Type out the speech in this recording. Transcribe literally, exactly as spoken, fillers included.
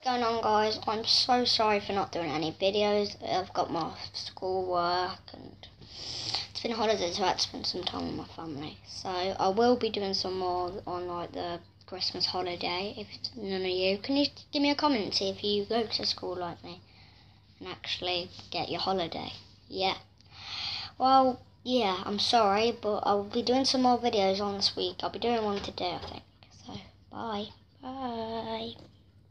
going on, guys? I'm so sorry for not doing any videos. I've got my school work and it's been holidays, so I had to spend some time with my family. So I will be doing some more on like the Christmas holiday. If none of you, can you give me a comment and see if you go to school like me and actually get your holiday? Yeah. Well, yeah, I'm sorry, but I'll be doing some more videos on this week. I'll be doing one today, I think. So, bye. Bye.